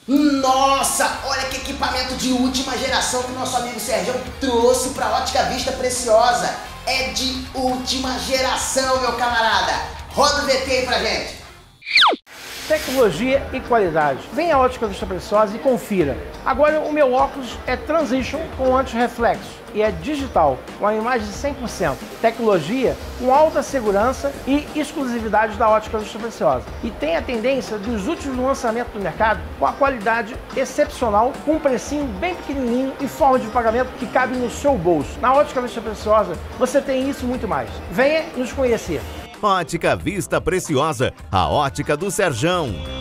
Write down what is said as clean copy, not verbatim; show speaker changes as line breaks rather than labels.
Nossa, olha que equipamento de última geração que o nosso amigo Sergião trouxe para Ótica Vista Preciosa. É de última geração, meu camarada. Roda o VT aí pra gente.
Tecnologia e qualidade. Venha à Ótica Vista Preciosa e confira. Agora o meu óculos é Transition com anti-reflexo e é digital, com a imagem 100%. Tecnologia com alta segurança e exclusividade da Ótica Vista Preciosa. E tem a tendência dos últimos lançamentos do mercado com a qualidade excepcional, com um precinho bem pequenininho e forma de pagamento que cabe no seu bolso. Na Ótica Vista Preciosa você tem isso e muito mais. Venha nos conhecer.
Ótica Vista Preciosa, a ótica do Serjão.